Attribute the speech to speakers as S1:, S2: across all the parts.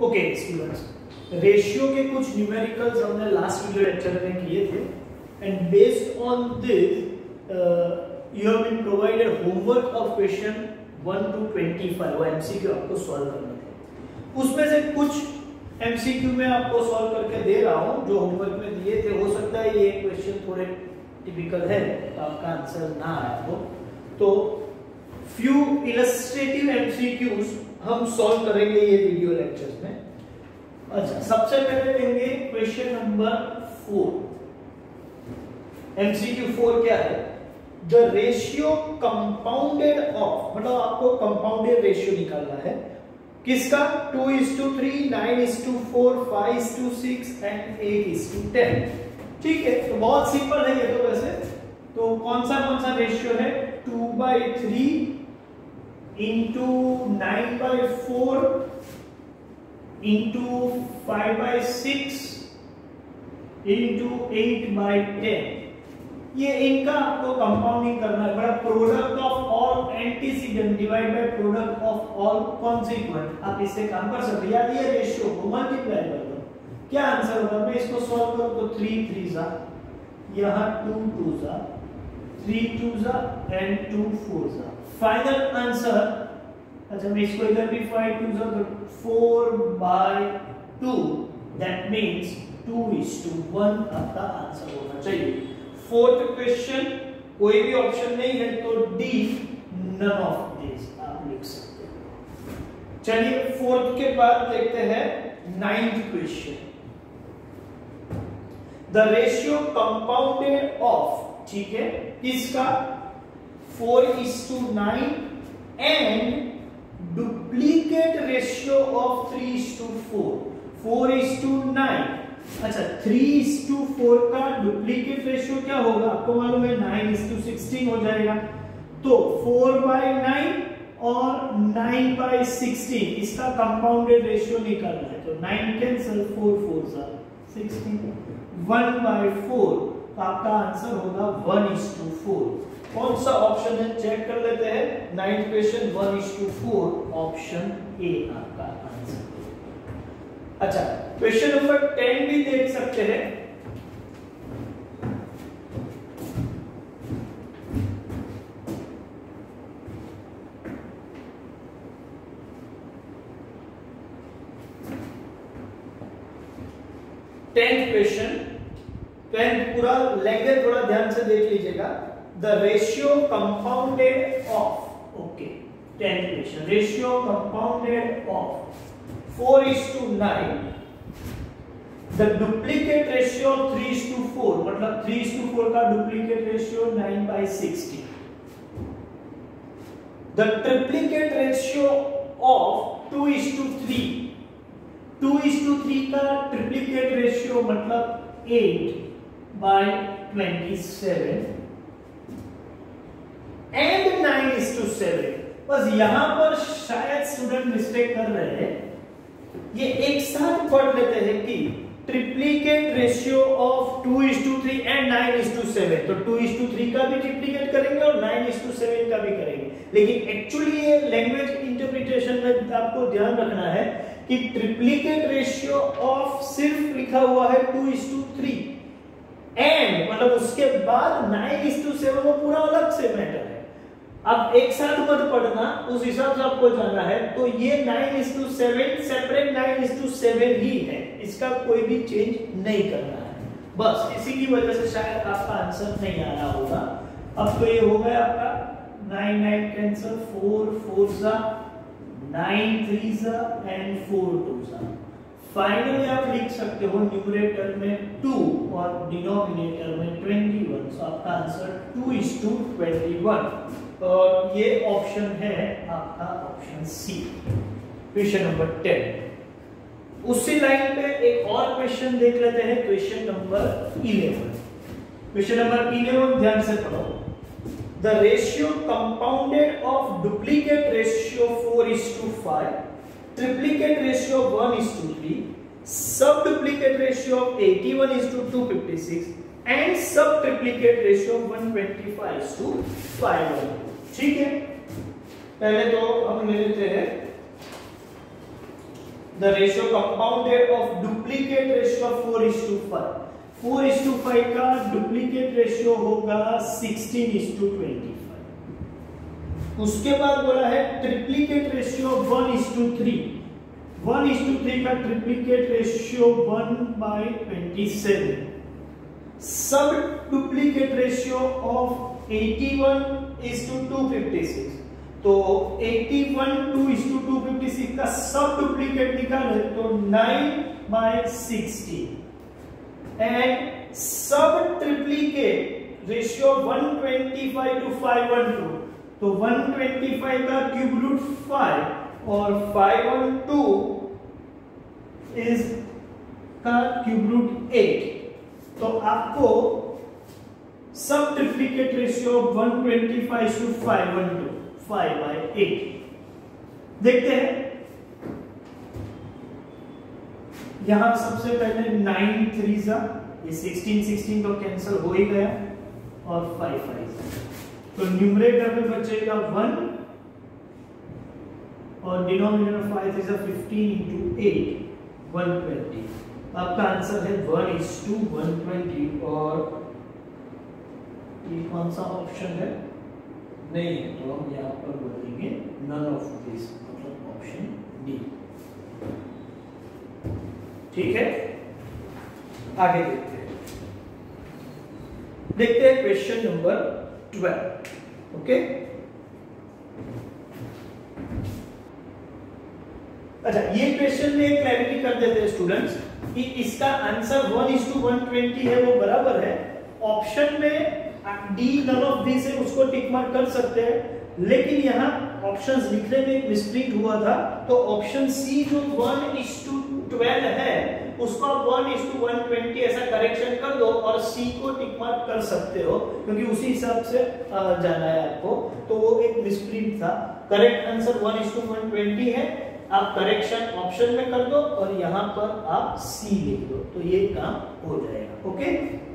S1: Okay students, ratio के कुछ numericals हमने लास्ट वीडियो लेक्चर में किए थे and based on this you have been provided homework of question 1 to 25 वो एमसीक्यू आपको सॉल्व करने थे। उसमें से कुछ एमसीक्यू में आपको सॉल्व करके दे रहा हूं जो होमवर्क में दिए थे। हो सकता है ये क्वेश्चन थोड़े टिपिकल है तो आपका आंसर ना आया हो, तो फ्यू इलस्ट्रेटिव एमसीक्यूज हम सॉल्व करेंगे ये वीडियो लेक्चर्स में। अच्छा, सबसे पहले लेंगे क्वेश्चन नंबर 4। एमसीक्यू 4 क्या है? द रेशियो कंपाउंडेड ऑफ, मतलब आपको कंपाउंडेड रेशियो निकालना है किसका? 2:3, 9:4, 5:6 एंड 8:10। ठीक है, तो बहुत सिंपल है ये तो वैसे। तो कौन सा रेशियो है? 2/3 into 9/4 into 5/6 into 8/10। ये इनका आपको कंपाउंडिंग करना है। बड़ा product of all antecedent divide by product of all consequent. आप इससे काम कर सकते हैं। याद ये रेशियो को मल्टीप्लाई कर दो, क्या आंसर होगा? मैं इसको सॉल्व करूं तो 3 3s, यहां 2 2s, 3 2s and 2 4s। Final answer, अच्छा मैं इसको इधर भी 5 2s तो 4/2, दैट मींस 2:1 आपका आंसर होना चाहिए। फोर्थ क्वेश्चन कोई भी ऑप्शन नहीं है तो डी, नन ऑफ दिस आप लिख सकते हैं। चलिए फोर्थ के बाद देखते हैं ninth question. The ratio compounded of, ठीक है, किसका? 4:9 एंड डुप्लीकेट रेशियो ऑफ 3:4। 4:9, अच्छा 3:4 का डुप्लीकेट रेशियो क्या होगा? आपको मालूम है 9:16 हो जाएगा। तो 4/9 और 9/16 इसका कंपाउंडेड रेशियो निकालना है। तो 9 कैंसिल, 4 4s 16, 1/4 तो आपका आंसर होगा 1:4। कौन सा ऑप्शन है चेक कर लेते हैं। 9th क्वेश्चन 1:4, ऑप्शन ए आपका आंसर। अच्छा, क्वेश्चन नंबर 10 भी देख सकते हैं। क्वेश्चन 10 पूरा लेंगे, थोड़ा ध्यान से देख लीजिएगा। The ratio compounded of, okay 10 question, ratio compounded of 4:9, the duplicate ratio 3:4, मतलब 3:4 का duplicate ratio 9/60, the triplicate ratio of 2:3, 2:3 का ट्रिप्लीकेट रेशियो मतलब 8/27 एंड 9:7। बस यहां पर शायद स्टूडेंट मिस्टेक कर रहे हैं। ये एक साथ पढ़ लेते हैं कि ट्रिप्लीकेट रेशियो ऑफ 2:3 एंड 9:7। तो 2:3 का भी ट्रिप्लीकेट करेंगे और 9:7 का भी करेंगे। लेकिन एक्चुअली ये लैंग्वेज इंटरप्रिटेशन में आपको ध्यान रखना है कि ट्रिप्लीकेट रेशियो ऑफ सिर्फ लिखा हुआ है 2:3 एंड मतलब उसके बाद 9:7 वो पूरा अलग से मैटर है। अब एक साथ मत पढ़ना, उस हिसाब से आपको जाना है। तो ये 9:7 सेपरेट 9:7 ही है, इसका कोई भी चेंज नहीं करना है। बस इसी की वजह से शायद आपका आंसर नहीं आया होगा। अब तो ये हो गया आपका 9 9 cancel, 4 4s 9 3s and 4 2s। Finally आप लिख सकते हो न्यूमरेटर में 2 और डिनोमिनेटर में 21। सो आपका आंसर 2:21 और ये ऑप्शन है आपका ऑप्शन सी, क्वेश्चन नंबर 10। उसी लाइन पे एक और क्वेश्चन देख लेते हैं, क्वेश्चन नंबर 11। क्वेश्चन नंबर 11 ध्यान से पढ़ो। The ratio compounded of duplicate ratio 4:5, triplicate ratio 1:3, sub duplicate ratio of 81:256 and sub triplicate ratio 125:5। ठीक है, पहले तो हम ले लेते हैं the ratio compounded of duplicate ratio 4:5। 4:5 का डुप्लीकेट रेशियो होगा 16:25। उसके बाद बोला है ट्रिप्लीकेट रेशियो 1:3। 1:3 का ट्रिप्लीकेट रेशियो 1/27। सब डुप्लीकेट रेशियो ऑफ 81:256। तो 81:256 का सब डुप्लीकेट निकाले तो 9/60। And sub triplicate ratio 125:512। तो 125 का क्यूब रूट 5 और 512 इज का क्यूब रूट 8। तो आपको सब ट्रिप्लीकेट रेशियो 125:512 5/8 देखते हैं। यहां सबसे पहले 9 3 ये 16 तो कैंसिल हो ही गया और 5 5 तो न्यूमरेटर में बचेगा 1 और डिनोमिनेटर 5 3 15 into 8 120। आपका आंसर है 1:120 और ये कौन सा ऑप्शन है? नहीं है, तो हम यहाँ पर बोलेंगे नन ऑफ दिस, मतलब ऑप्शन डी। ठीक है, आगे देखते हैं। Question number 12। ओके, अच्छा ये क्वेश्चन में क्लैरिटी कर देते हैं स्टूडेंट्स कि इसका आंसर 1:120 है, वो बराबर है। ऑप्शन में डी नन ऑफ दिस है, उसको टिक मार्क कर सकते हैं, लेकिन यहाँ ऑप्शंस लिखने में एक मिस्प्रिंट हुआ था, तो ऑप्शन सी जो 1:12 है उसका 1:120 ऐसा करेक्शन कर दो और सी को टिक मार्क कर सकते हो, क्योंकि उसी हिसाब से जाना है आपको। तो वो एक मिस्प्रिंट था। करेक्ट आंसर 1:120 है। आप करेक्शन ऑप्शन में कर दो और यहाँ पर आप सी लिख दो, तो ये काम हो जाएगा। ओके,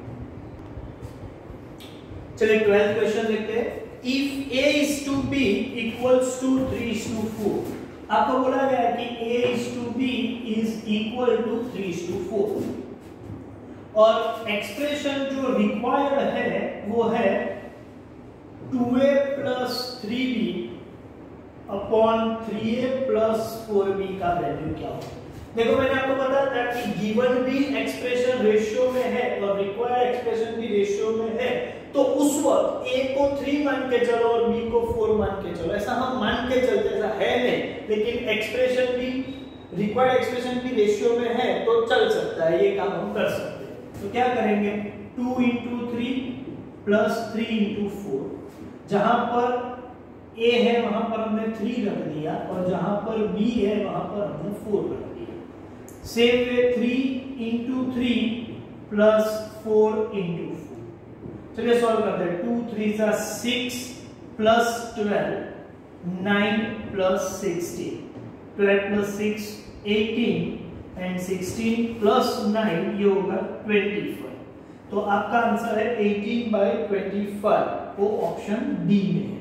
S1: चलिए 12th क्वेश्चन देखते हैं। इफ A:B equals to 3:4, आपको बोला गया कि A:B is equal to 3:4 और एक्सप्रेशन जो रिक्वायर्ड है वो है 2A plus 3B upon 3A plus 4B का वैल्यू क्या हो। देखो मैंने आपको बताया था कि गिवन भी एक्सप्रेशन रेशियो में है और रिक्वायर्ड एक्सप्रेशन भी रेशियो में है, तो उस वक्त A को 3 मान के चलो और B को 4 मान के चलो, ऐसा हम मान के चलते, ऐसा है नहीं, लेकिन एक्सप्रेशन भी रिक्वायर्ड एक्सप्रेशन भी रेशियो में है तो चल सकता है, ये काम हम कर सकते हैं। तो क्या करेंगे 2 into 3 plus 3 into 4, जहां पर A है वहां पर हमने 3 रख दिया और जहां पर B है वहां पर हमने 4 रख दिया। Same way 3 into 3 plus 4 into 4। चलिए सॉल्व करते हैं। 2 3 6 plus 12 9 plus 16, 12 plus 6 18 and 16 plus 9 ये होगा 25। तो आपका आंसर है 18/25, वो ऑप्शन डी में है।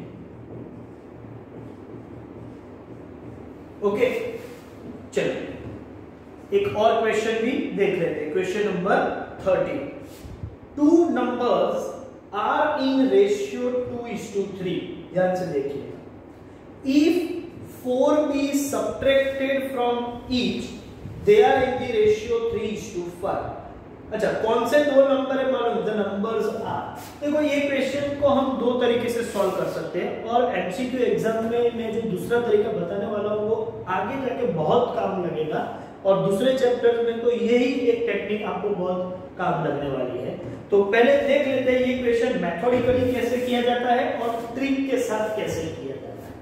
S1: ओके, चलिए एक और क्वेश्चन भी देख लेते हैं। Question number 13। Two numbers are in ratio 2:3। ध्यान से देखिए। If 4b subtracted from each, they are in the ratio 3:5। अच्छा, कौन से दो नंबर है मालूम? The numbers are. देखो ये क्वेश्चन को हम दो तरीके से सॉल्व कर सकते हैं और एमसीक्यू एग्जाम में मैं जो दूसरा तरीका बताने वाला हूँ वो आगे जाके बहुत काम लगेगा और दूसरे चैप्टर में तो यही एक टेक्निक आपको बहुत काम लगने वाली है। तो पहले देख लेते हैं ये क्वेश्चन मैथोडिकली कैसे किया जाता है और ट्रिक के साथ कैसे किया जाता है।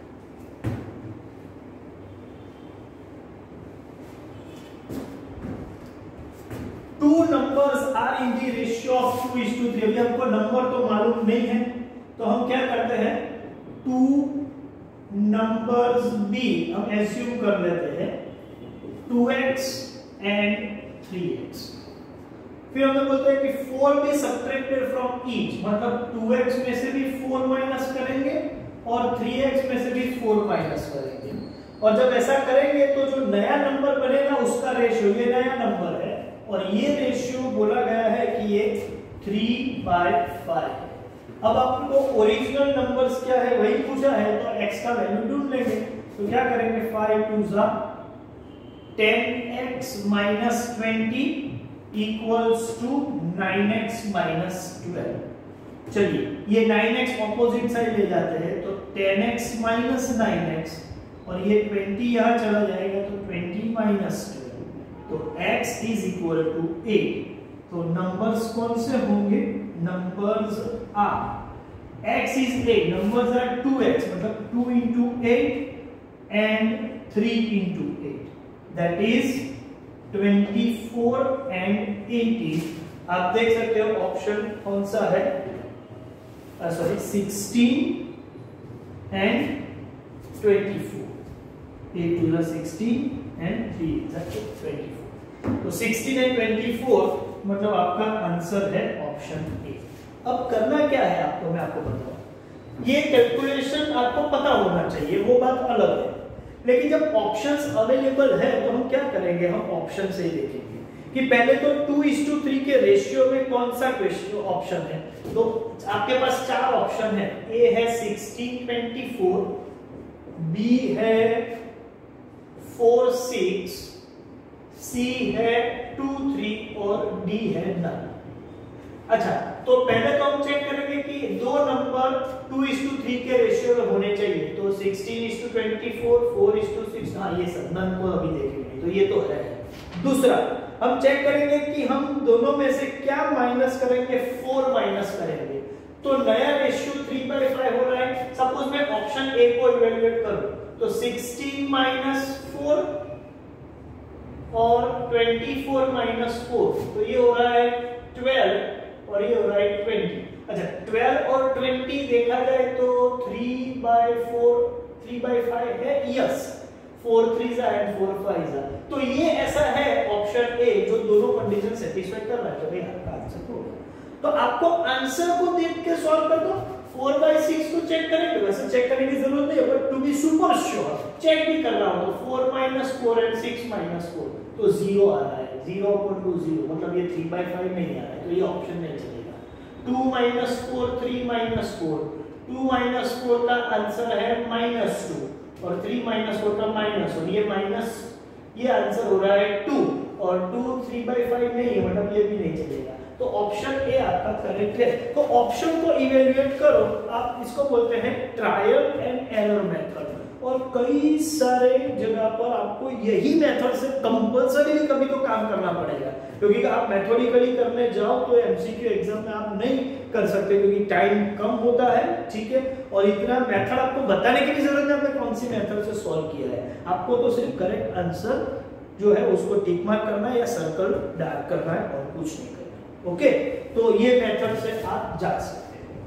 S1: Two numbers are in the ratio of 2:3। अभी हमको नंबर तो मालूम नहीं है, तो हम क्या करते हैं, टू नंबर्स बी हम एज्यूम कर लेते हैं 2x एंड 3x। फिर हम बोलते हैं कि 4b सबट्रैक्टेड फ्रॉम ईच, मतलब 2x में से भी 4 माइनस करेंगे और 3x में से भी 4 माइनस करेंगे। और जब ऐसा करेंगे तो जो नया नंबर बनेगा रेशियो, ये नया नंबर है और ये रेशियो बोला गया है कि ये 3/5 है। अब आपको ओरिजिनल नंबर्स क्या है वही पूछा है, तो x का वैल्यू ढूंढ लेंगे। तो क्या करेंगे, 5 2 10x minus 20 equals to 9x minus 12। चलिए ये 9x ऑपोजिट साइड ले जाते हैं, तो 10x minus 9x और ये 20 यहाँ चला जाएगा तो 20 minus 12, तो x is equal to 8। तो नंबर्स कौन से होंगे, numbers are x is 8, numbers are 2x मतलब 2 into 8 and 3 into 8, that is 24 and 18। आप देख सकते हो ऑप्शन कौन सा है, sorry 16 and 24, 8 to the 16 and 3 is 24। तो 16 and 24 मतलब आपका आंसर है ऑप्शन ए। अब करना क्या है आपको, मैं आपको बताऊं, ये कैलकुलेशन आपको पता होना चाहिए, वो बात अलग है, लेकिन जब ऑप्शंस अवेलेबल है तो हम क्या करेंगे, हम ऑप्शन से ही देखेंगे कि पहले तो 2:3 के रेशियो में कौन सा ऑप्शन है। तो आपके पास 4 ऑप्शन है, ए है 16:24, बी है 4:6, सी है 2:3 और डी है 9। अच्छा, तो पहले तो हम चेक करेंगे कि दो नंबर 2:3 के रेशियो में होने चाहिए, तो 16:24, 4:6, हाँ ये सब नन को अभी देखेंगे, तो ये तो है। दूसरा हम चेक करेंगे कि हम दोनों में से क्या माइनस करेंगे, 4 माइनस करेंगे, तो नया रेशियो 3/5 हो रहा है। सपोज मैं ऑप्शन ए को इवेल्युएट करूं, तो 16 माइनस 4 और 24 माइनस 4, तो ये हो रहा है 12 और ये हो रहा है 20। अच्छा 12 और 20 देखा जाए तो 3/5 है, यस 4 3s and 4 5s। तो ये ऐसा है ऑप्शन ए जो दोनों कंडीशन सेटिस्फाई कर रहा है, तो भाई आपका आंसर होगा। तो आपको आंसर को देख के सॉल्व कर दो, 4/6 को चेक करेंगे, वैसे चेक करने की जरूरत नहीं है, but to be super sure check भी कर रहा हूं, तो 4 - 4 and 6 - 4 तो 0 आ रहा है, 0/0 मतलब ये 3/5 नहीं आ रहा है, तो ये ऑप्शन नहीं चलेगा। 2 - 4 3 - 4, 2 - 4 का आंसर है -2 और 3 - 4 का माइनस, और ये माइनस, ये आंसर हो रहा है 2 और 2 3/5 नहीं है, मतलब ये भी नहीं चलेगा। तो ऑप्शन ए आपका करेक्ट है। तो ऑप्शन को इवेल्युएट करो, आप इसको बोलते हैं ट्रायल एंड एरर मेथड, और कई सारे जगह पर आपको यही मेथड से कंपल्सरी कभी तो काम करना पड़ेगा, क्योंकि आप मेथोडिकली करने जाओ तो एमसीक्यू एग्जाम में आप नहीं कर सकते, क्योंकि टाइम कम होता है, ठीक है, और इतना मेथड आपको बताने की भी जरूरत नहीं आपने कौन सी मेथड से सॉल्व किया है, आपको तो सिर्फ करेक्ट आंसर जो है उसको टिक मार्क करना है या सर्कल डार्क करना है और कुछ नहीं करना। ओके, तो ये मेथड से आप जा सकते हैं।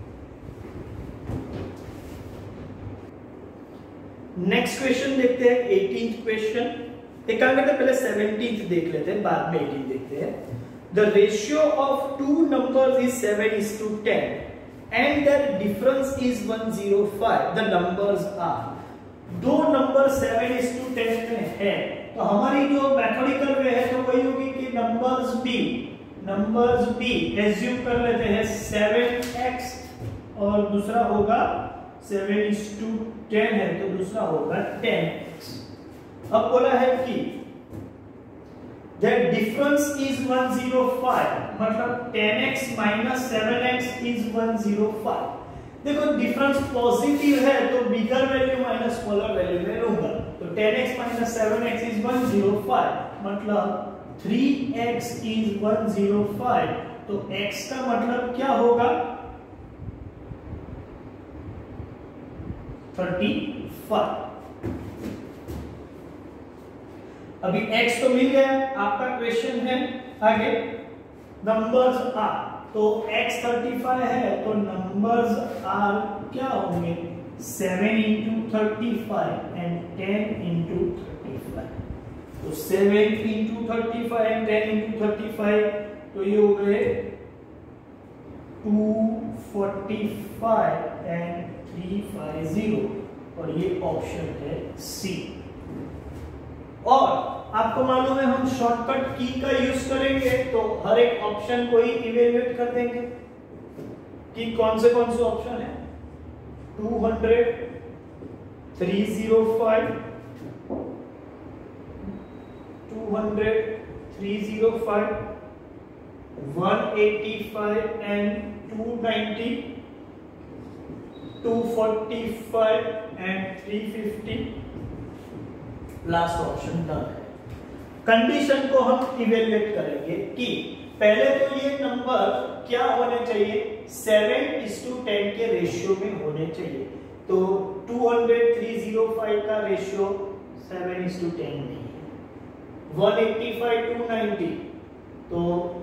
S1: नेक्स्ट क्वेश्चन देखते हैं, 18th क्वेश्चन। एक काम करते हैं, पहले 17th देख लेते हैं, बाद में 18 देखते हैं। The ratio of two numbers is 7:10 and their difference is 105। The numbers are, दो नंबर 7:10 में है, तो हमारी जो मैथमेटिकल वे है तो वही होगी कि नंबर्स बी एज्यूम कर लेते हैं 7x और दूसरा होगा 7:10 है, तो दूसरा होगा 10x। अब बोला है कि that difference is 105, मतलब 10x minus 7x is 105। देखो डिफरेंस पॉजिटिव है तो bigger value minus smaller value में लूंगा, तो 10x minus 7x is 105, मतलब 3x is 105, तो x का मतलब क्या होगा 35। अभी x तो मिल गया, आपका क्वेश्चन है आगे नंबर्स आर, तो x 35 है तो नंबर्स आर क्या होंगे 7 into 35 and 10 into 35, तो 7 into 35 and 10 into 35, तो ये हो गए 245 and 350, और ये ऑप्शन है सी। और आपको मालूम है हम शॉर्टकट की का यूज करेंगे, तो हर एक ऑप्शन को ही इवेल्युएट कर देंगे कि कौन से ऑप्शन है। 200, 305, 200, 305, 185 and 290, 245 and 350। Last option done है। कंडीशन को हम इवेल्युएट करेंगे कि पहले तो ये नंबर क्या होने चाहिए, 7:10 के रेशियो में होने चाहिए। तो 200, 305 का रेशियो 7:10 नहीं है। 185, 290 तो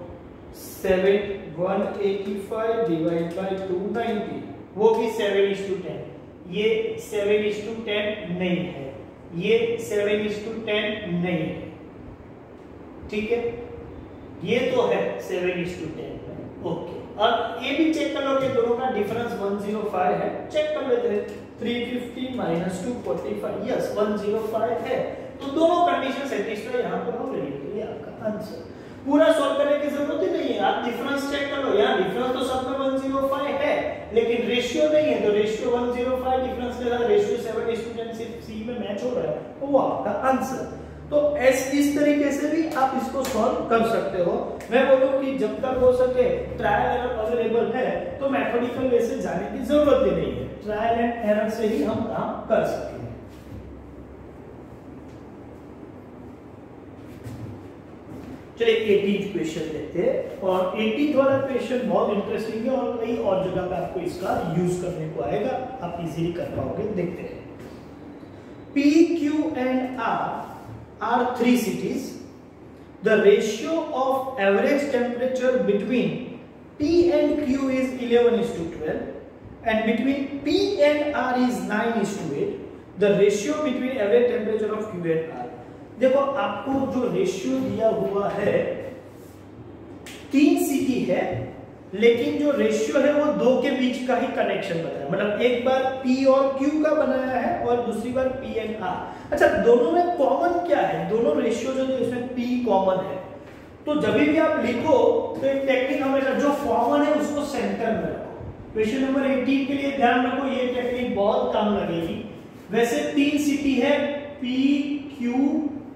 S1: 185 डिवाइड बाय 290 वो भी 7:10। ये 7:10 नहीं है, ये 7:10 नहीं है, ठीक है। ये तो है 7:10। ओके, अब ये भी चेक कर लो कि दोनों का डिफरेंस 105 है। चेक कर लेते हैं। 350 माइनस 245, यस 105 है। तो दोनों कंडीशन सेटिस्फाई यहाँ पर हो रही है। तो ये आपका आंसर। पूरा सॉल्व करने की जरूरत ही नहीं है, आप डिफरेंस चेक कर लो। यहाँ डिफरेंस तो सब में 105 है, लेकिन रेशियो नहीं है। तो रेशियो 105 डिफरेंस के साथ रेशियो 7:10 सी में मैच हो रहा है, तो वो आपका आंसर। तो इस तरीके से भी आप इसको सॉल्व कर सकते हो। मैं बोलूं कि जब तक हो सके ट्रायल एरर अवेलेबल है तो मैथमेटिकल वे से जाने की जरूरत ही नहीं है, ट्रायल एंड एरर से ही हम काम कर सकते हैं। चलिए 18th क्वेश्चन देखते हैं। और 18th वाला क्वेश्चन बहुत इंटरेस्टिंग है और कई और जगह पे आपको इसका यूज करने को आएगा, आप इजीली कर पाओगे। देखते हैं। P, Q and R are 3 cities. The ratio of average temperature between P and Q is 11:12 and between P and R is 9:8. The ratio between average temperature of Q and R. देखो आपको जो ratio दिया हुआ है 3 city है, लेकिन जो ratio है वो 2 के बीच का ही कनेक्शन बताया। मतलब एक बार P और Q का बनाया है और दूसरी बार P एंड R। अच्छा, दोनों में कॉमन क्या है? दोनों रेशियो जो इसमें P कॉमन है, तो जब भी आप लिखो तो एक टेक्निक हमेशा जो कॉमन है उसको सेंटर में रखो। क्वेश्चन नंबर 18 के लिए ध्यान रखो, ये टेक्निक बहुत काम लगेगी। वैसे 3 सिटी है P, Q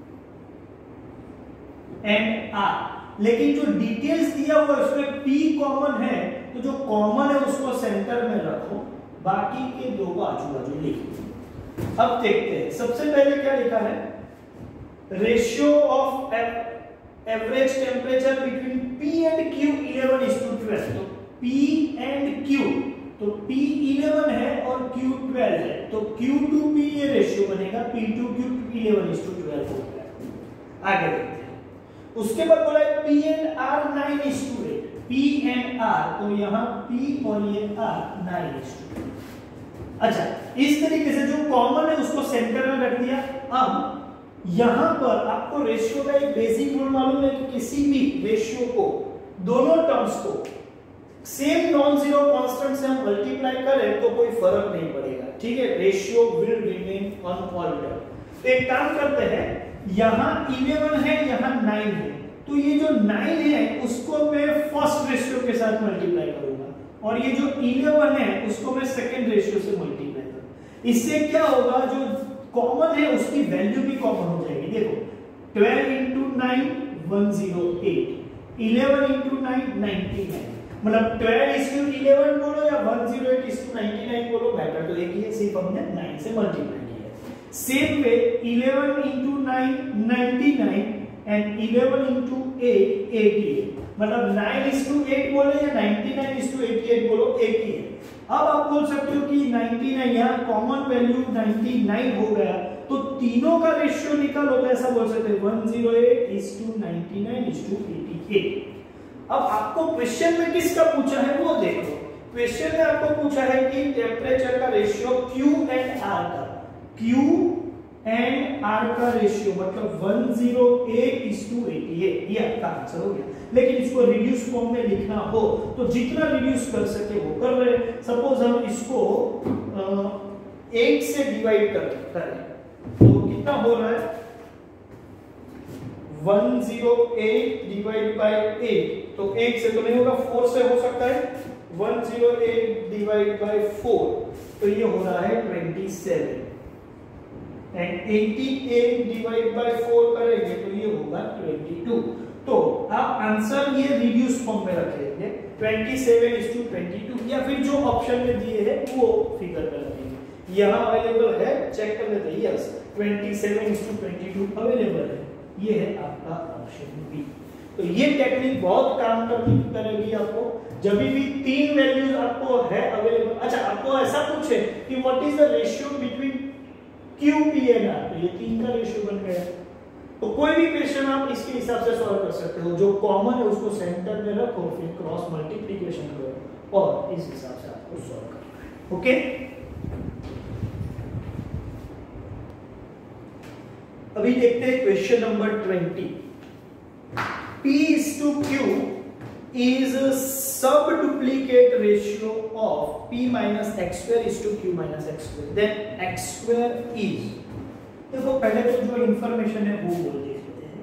S1: एंड R, लेकिन जो डिटेल्स दिया हुआ है उसमें P कॉमन है, तो जो कॉमन है उसको सेंटर में रखो, बाकी के दो को आजू बाजू लिखो। अब देखते हैं, सबसे पहले क्या लिखा है, ratio of average temperature between P and Q 11:12। तो P एंड Q, तो P 11 है और Q 12 है, तो Q to P ये रेशियो बनेगा, P to Q 11:12 हो गया। आगे देखते हैं। उसके बाद बोला है P and R 9:8। P and R, तो यहाँ P और ये R 9:8। अच्छा, इस तरीके से जो कॉमन है उसको सेंटर में रख दिया। अब यहाँ पर आपको रेशियो का एक बेसिक रूल मालूम है कि किसी भी रेशियो को, दोनों टर्म्स को सेम नॉन जीरो कांस्टेंट से हम मल्टीप्लाई करें तो कोई फर्क नहीं पड़ेगा, ठीक है। Ratio will remain unaltered. तो एक काम करते हैं, यहाँ 11 है, यहाँ 9 है, तो ये जो 9 है उसको मैं फर्स्ट रेशियो के साथ मल्टीप्लाई करूंगा और ये जो 11 है उसको मैं सेकंड रेशियो से मल्टीप्लाई करूंगा। इससे क्या होगा, जो कॉमन है उसकी वैल्यू भी कॉमन हो जाएगी। देखो 12 into 9 108, 11 into 9 99, मतलब 12:11 बोलो या 108:99 बोलो, मैटर तो एक ही है, सिर्फ हमने 9 से मल्टीप्लाई किया है। Same way 11 into 9 99 and 11 into 8 88, मतलब 9:8 बोलो या 99:88 बोलो, एक ही है। अब आप बोल सकते हो कि 99 यहाँ कॉमन वैल्यू 99 हो गया, तो तीनों का रेशियो निकालो, तो ऐसा बोल सकते हैं 108:99:88। अब आपको क्वेश्चन में किसका पूछा है वो देखो। क्वेश्चन में आपको पूछा है कि टेम्परेचर का रेशियो Q एंड R का, Q एंड R का रेशियो मतलब 108:88, ये आपका आंसर हो गया। लेकिन इसको रिड्यूस फॉर्म में लिखना हो तो जितना रिड्यूस कर सके वो कर रहे। सपोज हम इसको 8 से डिवाइड करें तो कितना हो रहा है, 108 डिवाइड बाय 8, तो 8 से तो नहीं होगा, 4 से हो सकता है। 108 डिवाइड बाय 4, तो ये हो रहा है 27, एंड 88 डिवाइड बाय 4 करेंगे तो ये होगा 22। तो आप आंसर ये रिड्यूस फॉर्म में रखेंगे 27:22, या फिर जो ऑप्शन में दिए है वो फिगर में रखेंगे। यहाँ अवेलेबल है, चेक कर लेते हैं। यस, 27:22 अवेलेबल है, ये है आपका ऑप्शन बी। तो ये टेक्निक बहुत काम करेगी आपको जब भी 3 वैल्यूज आपको है अवेलेबल। अच्छा, आपको ऐसा पूछे कि what is the ratio between Q, P and R, तो ये 3 का रेशियो बन गया। तो कोई भी क्वेश्चन आप इसके हिसाब से सॉल्व कर सकते हो, जो कॉमन है उसको सेंटर में रखो, फिर क्रॉस मल्टीप्लिकेशन करो और इस हिसाब से आपको सॉल्व करना है। ओके, अभी देखते हैं question number 20। P/Q is a sub-duplicate ratio of P minus x square is to Q minus x square. Then x square is, देखो पहले तो जो इंफॉर्मेशन है वो बोल देते हैं।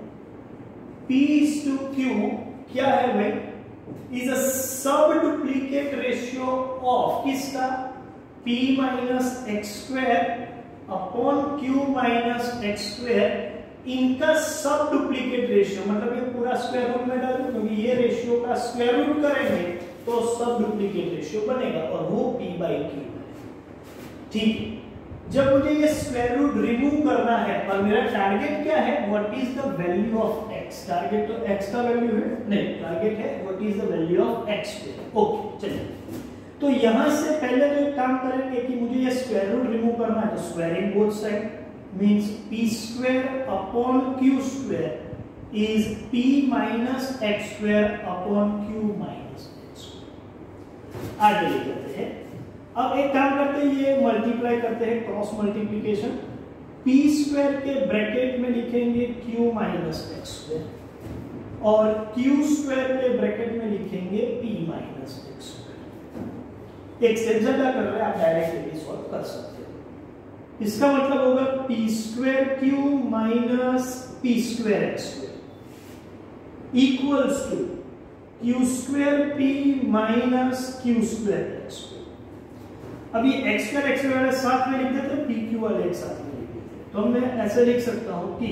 S1: P/Q क्या है भाई? Is a sub-duplicate ratio of किसका? P minus x square upon Q minus x square, इनका सब डुप्लीकेट रेशियो, मतलब ये पूरा स्क्वायर रूट में डालो, क्योंकि ये रेशियो का स्क्वायर रूट करेंगे तो सब डुप्लीकेट रेशियो बनेगा और वो P/Q है। ठीक है, जब मुझे ये स्क्वायर रूट रिमूव करना है और मेरा टारगेट क्या है, what is the value of x, target तो x का वैल्यू है, नहीं टारगेट है what is the value of x। Okay, चलिए, तो यहां से पहले तो एक काम करेंगे कि मुझे ये स्क्वायर रूट रिमूव करना है, तो squaring both side means p square upon q square is p minus x square upon q minus x square। आगे ले जाते हैं। अब एक काम करते हैं, ये मल्टीप्लाई करते हैं, क्रॉस मल्टीप्लिकेशन। p स्क्वायर के ब्रैकेट में लिखेंगे q माइनस x स्क्वायर और q स्क्वायर के ब्रैकेट में लिखेंगे p माइनस x स्क्वायर। एक से ज्यादा कर रहे हैं, आप डायरेक्टली सॉल्व कर सकते हैं। इसका मतलब होगा p square q minus p square x square equals to q square p minus q square x square. अब ये x स्क्वायर साथ में लिख देते हैं, p q वाले एक साथ में लिख देते हैं, तो मैं ऐसे लिख सकता हूं कि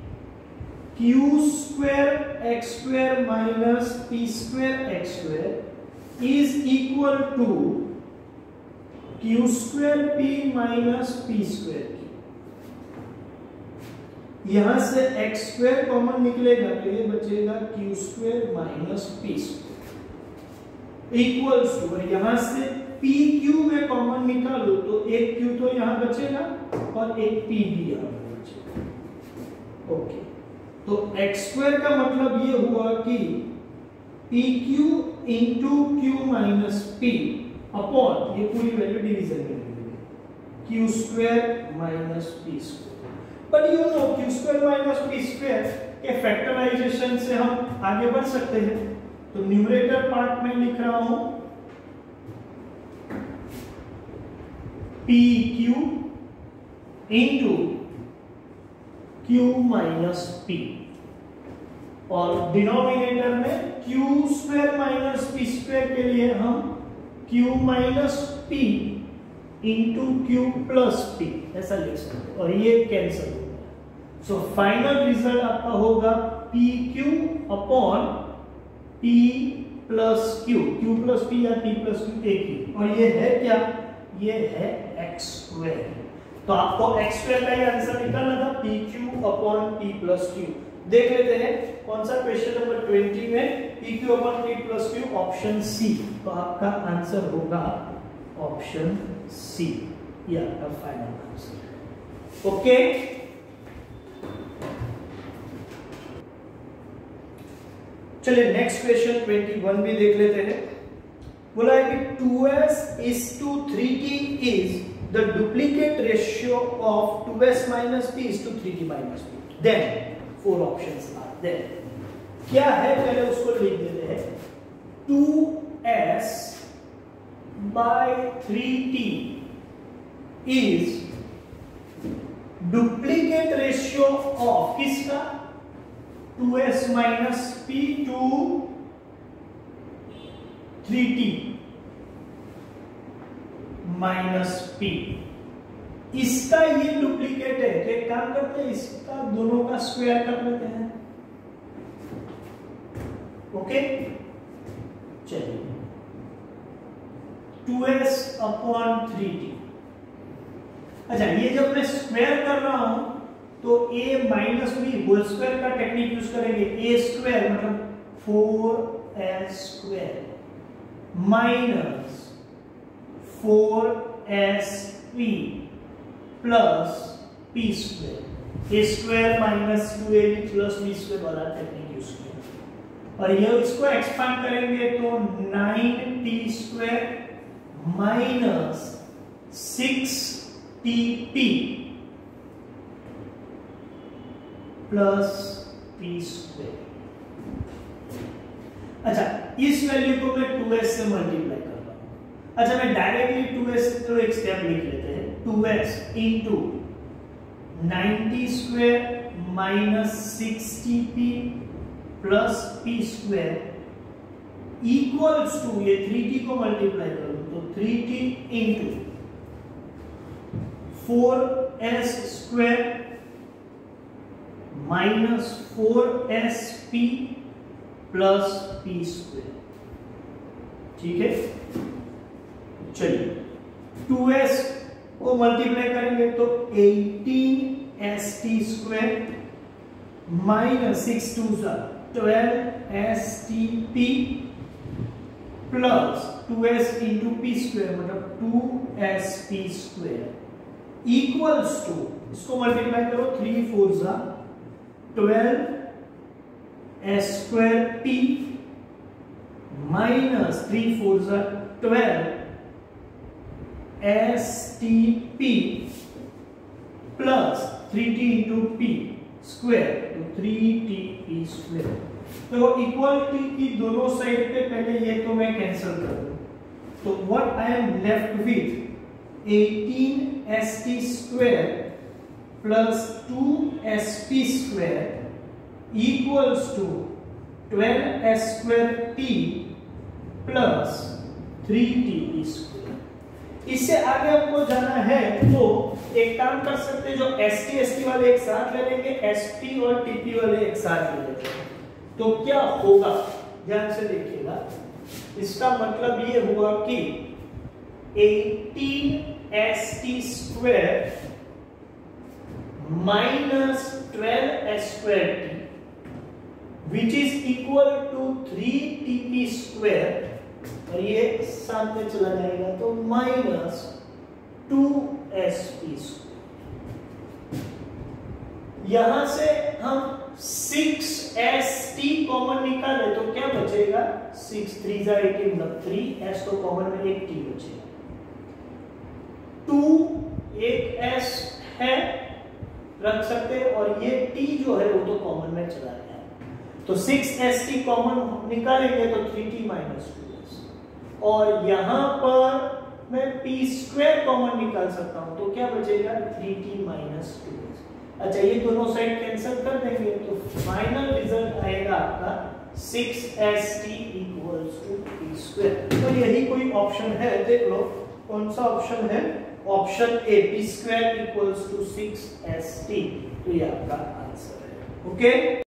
S1: q square x square minus p square x square is equal to q square p minus p square q। यहां से x स्क्वायर कॉमन निकलेगा तो ये बचेगा q square minus p square equals to, और यहां से p q में कॉमन निकालो तो एक q तो यहां बचेगा और एक p भी यहां बचेगा। ओके, तो x स्क्वायर का मतलब ये हुआ कि p q into q minus p upon ये पूरी वैल्यू डिवीजन में मिलेगी q square minus p square. But you know q square minus p square के फैक्टराइजेशन से हम आगे बढ़ सकते हैं, तो न्यूमरेटर पार्ट में लिख रहा हूं pq into q minus p और डिनोमिनेटर में q square minus p square के लिए हम q minus p into q plus p ऐसा लिख सकते हैं और ये कैंसिल हो गया। सो फाइनल रिजल्ट आपका होगा pq upon p plus q, q plus p या p प्लस q एक ही, और ये है क्या, ये है x स्क्वायर। तो आपको x स्क्वायर का ही आंसर निकालना था, pq upon p plus q। देख लेते हैं कौन सा क्वेश्चन नंबर 20 में pq upon p plus q, option C. तो आपका आंसर होगा ऑप्शन सी, ये आपका फाइनल आंसर। ओके, चलिए नेक्स्ट क्वेश्चन 21 भी देख लेते हैं। बोला है कि 2s is to 3t is the duplicate ratio of 2s minus p is to 3t minus p, then 4 options are there। क्या है पहले उसको लिख देते हैं। 2s by 3t is duplicate ratio of किसका, 2s minus p to 3t minus p। इसका ये डुप्लीकेट है, तो एक काम करते हैं, इसका दोनों का स्क्वायर कर लेते हैं। ओके, चलिए 2s अपॉन 3t। अच्छा, ये जब मैं स्क्वायर कर रहा हूं तो a minus B whole square का टेक्निक यूज करेंगे। a स्क्वायर मतलब 4s square minus 4sp plus p square. a square minus 2ab plus b square वाला टेक्निक यूज किया, और ये इसको एक्सपांड करेंगे तो 9t square minus 6tp plus p square. अच्छा, इस वैल्यू को मैं 2s से मल्टीप्लाई कर रहा हूं। अच्छा, मैं डायरेक्टली 2s तो एक स्टेप लिख लेते हैं। 2s into 90 square minus 60p plus p square equals to, ये 3t को मल्टीप्लाई करूं तो 3t into 4s square minus 4sp plus p square. ठीक है, चलिए 2s को मल्टीप्लाई करेंगे तो 18st square minus 6 2 12stp plus 2s into p square मतलब 2sp स्क्वायर इक्वल्स टू, इसको मल्टीप्लाई करो 3 4 12 s square p minus 3 4 12 stp plus 3t into p square तो 3tp स्क्वायर। तो इक्वलिटी की दोनों साइड पे पहले ये तो मैं कैंसिल कर दूं, तो what I am left with 18st square plus 2sp square equals to 12s square p plus 3tp square. इससे आगे हमको जाना है तो एक काम कर सकते हैं, जो st वाले एक साथ ले लेंगे, sp और tp वाले एक साथ ले लेते हैं, तो क्या होगा ध्यान से देखिएगा। इसका मतलब ये हुआ कि 18st square minus 12s square t which is equal to 3tp square, और ये साथ में चला जाएगा तो माइनस 2sp स्क्वायर। यहां से हम 6st कॉमन निकाले तो क्या बचेगा, 6 3 18 मतलब 3s तो कॉमन में एक t बचेगा, 2 एक s है रख सकते हैं, और ये t जो है वो तो कॉमन में चला गया, तो 6st कॉमन निकालेंगे तो 3t माइनस 2s, और यहां पर मैं p स्क्वायर कॉमन निकाल सकता हूं तो क्या बचेगा 3t माइनस 2s। अच्छा, ये दोनों साइड कैंसिल कर देंगे तो फाइनल रिजल्ट आएगा आपका 6st equals to p square. तो यही कोई ऑप्शन है, देख लो कौन सा ऑप्शन है, option A p square equals to 6st, तो ये आपका आंसर है। ओके।